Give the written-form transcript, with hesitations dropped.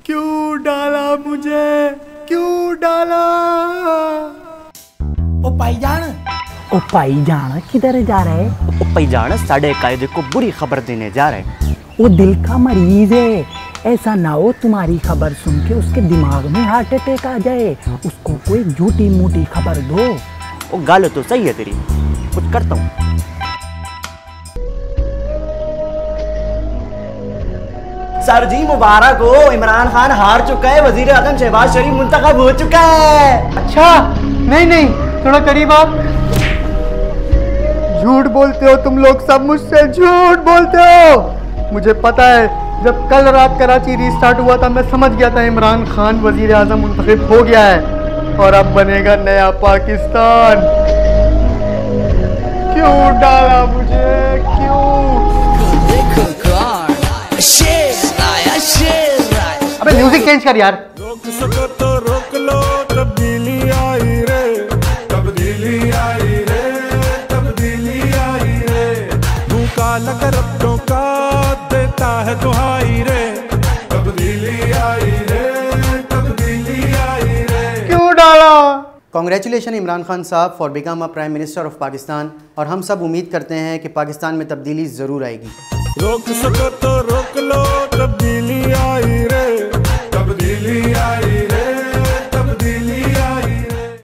क्यों डाला मुझे, क्यों डाला? ओ भाईजान किधर जा रहे हैं? ओ भाईजान साढ़े कायदे को बुरी खबर देने जा रहे हैं। वो दिल का मरीज है, ऐसा ना हो तुम्हारी खबर सुन के उसके दिमाग में हार्ट अटैक आ जाए। उसको कोई झूठी मूठी खबर दो। वो गाल तो सही है तेरी, कुछ करता हूँ। सर जी मुबारक हो, इमरान खान हार चुका है, वजीर आजम शहबाज शरीफ मुंतखब हो चुका है। अच्छा नहीं थोड़ा करीब आप। झूठ बोलते हो तुम लोग सब, मुझसे झूठ बोलते हो। मुझे पता है, जब कल रात कराची रीस्टार्ट हुआ था मैं समझ गया था इमरान खान वजीर आजम मुंतखब हो गया है और अब बनेगा नया पाकिस्तान। क्यों डाला मुझे, क्यों? अबे म्यूजिक चेंज कर यार। रोक सको तो रोक लो, तब्दीली आई रे, तब्दीली आई रे, तब्दीली आई रे। मुंह काला कर अपनों का देता है दुहाई रे, तब्दीली आई रे, तब्दीली आई रे। क्यों डाला? कॉन्ग्रेचुलेशन इमरान खान साहब for become a prime minister of Pakistan. और हम सब उम्मीद करते हैं कि पाकिस्तान में तब्दीली ज़रूर आएगी। रोक सको तो रोक लो, तब्दीली आई रे।